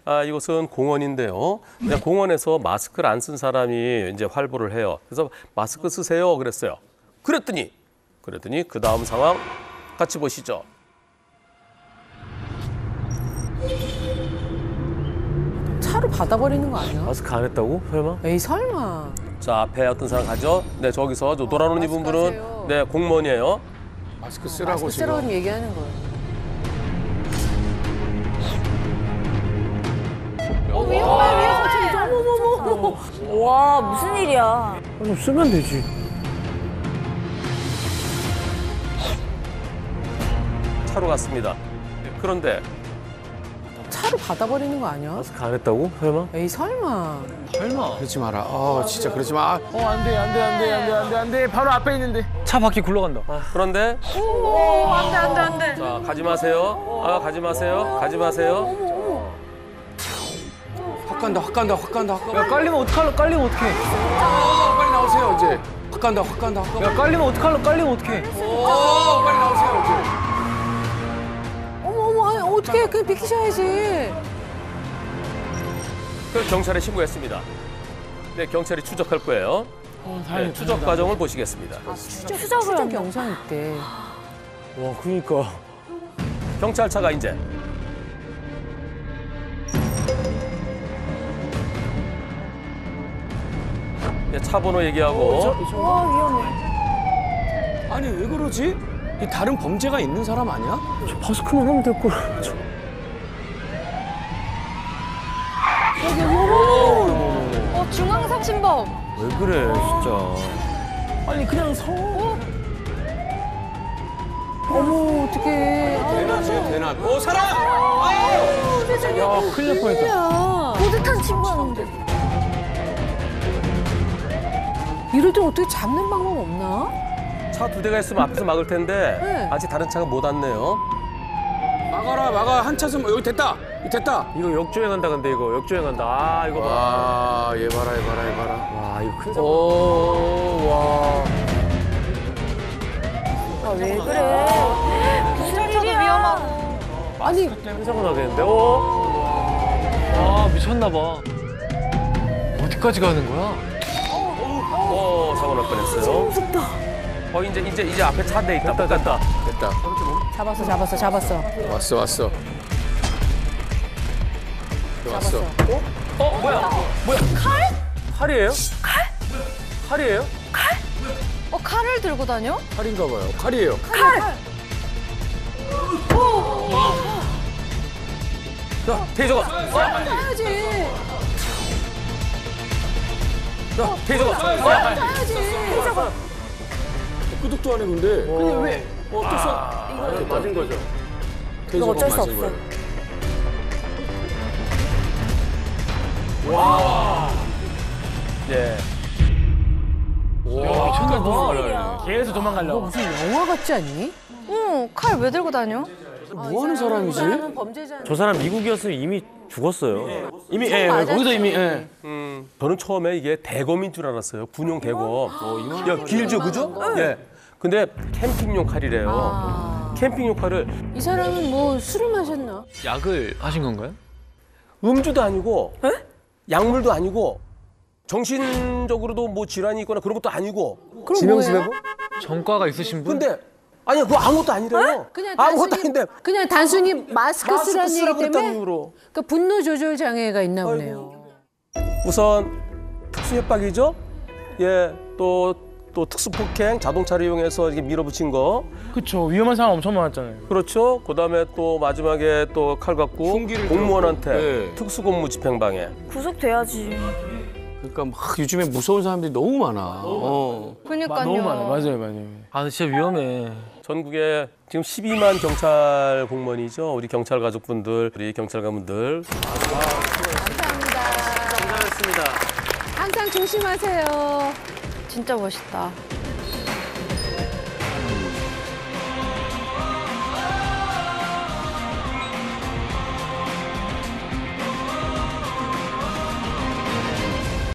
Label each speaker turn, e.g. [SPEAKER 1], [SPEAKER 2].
[SPEAKER 1] 이곳은 공원인데요. 공원에서 마스크를 안 쓴 사람이 이제 활보를 해요. 그래서 마스크 쓰세요 그랬어요. 그랬더니 그 다음 상황 같이 보시죠.
[SPEAKER 2] 차로 받아버리는 거 아니야?
[SPEAKER 3] 마스크 안 했다고? 설마?
[SPEAKER 2] 에이 설마.
[SPEAKER 1] 자, 앞에 어떤 사람 가죠? 네, 저기서 저 노란 옷 입은 분은
[SPEAKER 2] 하세요.
[SPEAKER 1] 네, 공무원이에요.
[SPEAKER 4] 마스크 쓰라고
[SPEAKER 2] 마스크 쓰라고 얘기하는 거야. 위험해. 어머머머.
[SPEAKER 5] 와, 무슨 일이야.
[SPEAKER 3] 좀 쓰면 되지.
[SPEAKER 1] 차로 갔습니다. 그런데
[SPEAKER 2] 차로 받아버리는 거 아니야?
[SPEAKER 3] 마스크 안 했다고? 설마?
[SPEAKER 2] 에이 설마.
[SPEAKER 4] 설마. 그러지 마라. 진짜 그러지 마.
[SPEAKER 3] 안 돼. 바로 앞에 있는데. 차 바퀴 굴러간다.
[SPEAKER 1] 그런데
[SPEAKER 5] 안 돼.
[SPEAKER 1] 자, 가지 마세요. 가지 마세요. 가지 마세요.
[SPEAKER 4] 확 간다.
[SPEAKER 3] 야, 깔리면 어떡해.
[SPEAKER 4] 빨리 나오세요, 이제. 확 간다.
[SPEAKER 3] 야, 깔리면 어떡해. 빨리 나오세요, 이제.
[SPEAKER 2] 어머 아니, 어떻게 그냥 비키셔야지.
[SPEAKER 1] 그래서 경찰에 신고했습니다. 네, 경찰이 추적할 거예요. 네, 추적 과정을 보시겠습니다.
[SPEAKER 2] 추적 영상 있대.
[SPEAKER 3] 와, 그러니까.
[SPEAKER 1] 경찰차가 이제 네, 차 번호 얘기하고
[SPEAKER 5] 와, 위험해.
[SPEAKER 4] 아니, 왜 그러지? 이 다른 범죄가 있는 사람 아니야?
[SPEAKER 3] 저 마스크만 하면 될 걸.
[SPEAKER 5] 중앙상신범.
[SPEAKER 3] 왜 그래, 진짜.
[SPEAKER 2] 아니 그냥 어머 어떡해.
[SPEAKER 4] 대낮. 사람!
[SPEAKER 3] 야, 큰일 날 뻔했다.
[SPEAKER 5] 보드탄 친구였는데.
[SPEAKER 2] 이럴 때 어떻게 잡는 방법 없나?
[SPEAKER 1] 차 두 대가 있으면 앞에서 막을 텐데
[SPEAKER 2] 네.
[SPEAKER 1] 아직 다른 차가 못 왔네요.
[SPEAKER 4] 막아. 한 차선 여기 됐다.
[SPEAKER 3] 이거 역주행한다, 근데 이거. 역주행한다. 이거 봐.
[SPEAKER 4] 와, 얘 봐라.
[SPEAKER 3] 와, 이거 큰 사고.
[SPEAKER 4] 와.
[SPEAKER 5] 왜 그래? 무슨 일이야? 위험하고.
[SPEAKER 2] 아니
[SPEAKER 3] 큰 사고 나겠는데? 미쳤나 봐. 어디까지 가는 거야?
[SPEAKER 1] 사고 날 뻔했어요. 무섭다. 이제 앞에 차 대 있다.
[SPEAKER 3] 됐다.
[SPEAKER 4] 됐다.
[SPEAKER 2] 잡았어.
[SPEAKER 4] 왔어.
[SPEAKER 1] 뭐야?
[SPEAKER 3] 칼이에요? 칼이에요?
[SPEAKER 5] 칼을 들고 다녀?
[SPEAKER 4] 칼인가 봐요. 칼이에요.
[SPEAKER 1] 자, 테이저가.
[SPEAKER 2] 해야지.
[SPEAKER 1] 자, 테이저가.
[SPEAKER 4] 끄덕도 안 해, 근데.
[SPEAKER 2] 근데 왜?
[SPEAKER 4] 이거
[SPEAKER 3] 맞은 거죠.
[SPEAKER 4] 이거
[SPEAKER 5] 어쩔 수 없어.
[SPEAKER 1] 예.
[SPEAKER 3] 미쳤나 봐. 계속
[SPEAKER 2] 너
[SPEAKER 3] 도망가려고.
[SPEAKER 2] 무슨 영화 같지 않니?
[SPEAKER 5] 응, 칼 왜 들고 다녀?
[SPEAKER 4] 뭐 하는 사람이지?
[SPEAKER 2] 범죄자.
[SPEAKER 3] 저 사람 미국이었으면 이미 죽었어요.
[SPEAKER 4] 이미,
[SPEAKER 2] 맞았지.
[SPEAKER 4] 거기서 이미,
[SPEAKER 1] 저는 처음에 이게 대검인 줄 알았어요. 군용 대검. 야, 길죠, 그죠? 예. 근데 캠핑용 칼이래요. 캠핑용 칼을
[SPEAKER 2] 이 사람은 뭐 술을 마셨나?
[SPEAKER 3] 약을 하신 건가요?
[SPEAKER 1] 음주도 아니고, 약물도 아니고, 정신적으로도 뭐 질환이 있거나 그런 것도 아니고.
[SPEAKER 2] 그럼 뭐예요?
[SPEAKER 3] 전과가 있으신 분?
[SPEAKER 1] 근데 아니야, 그거 아무것도 아니래요.
[SPEAKER 2] 그냥
[SPEAKER 1] 아무것도 아닌데.
[SPEAKER 2] 그냥 단순히 마스크 쓰라는 얘기
[SPEAKER 1] 쓰라고 했다는
[SPEAKER 2] 때문에
[SPEAKER 1] 이유로.
[SPEAKER 2] 그러니까 분노 조절 장애가 있나 보네요.
[SPEAKER 1] 우선 특수협박이죠. 예, 또 특수폭행, 자동차를 이용해서 이렇게 밀어붙인 거.
[SPEAKER 3] 그쵸. 위험한 상황 엄청 많았잖아요.
[SPEAKER 1] 그렇죠. 그다음에 또 마지막에 또 칼 갖고
[SPEAKER 4] 흉기를
[SPEAKER 1] 공무원한테
[SPEAKER 4] 들었고. 네.
[SPEAKER 1] 특수공무 집행방해.
[SPEAKER 5] 구속돼야지.
[SPEAKER 4] 그러니까 막 요즘에 무서운 사람들이 너무 많아.
[SPEAKER 5] 그러니까요.
[SPEAKER 3] 너무 많아요. 맞아요. 아, 진짜 위험해.
[SPEAKER 1] 전국에 지금 12만 경찰 공무원이죠. 우리 경찰 가족분들, 우리 경찰 가문들.
[SPEAKER 2] 감사합니다.
[SPEAKER 1] 잘했습니다.
[SPEAKER 2] 항상 조심하세요.
[SPEAKER 5] 진짜 멋있다.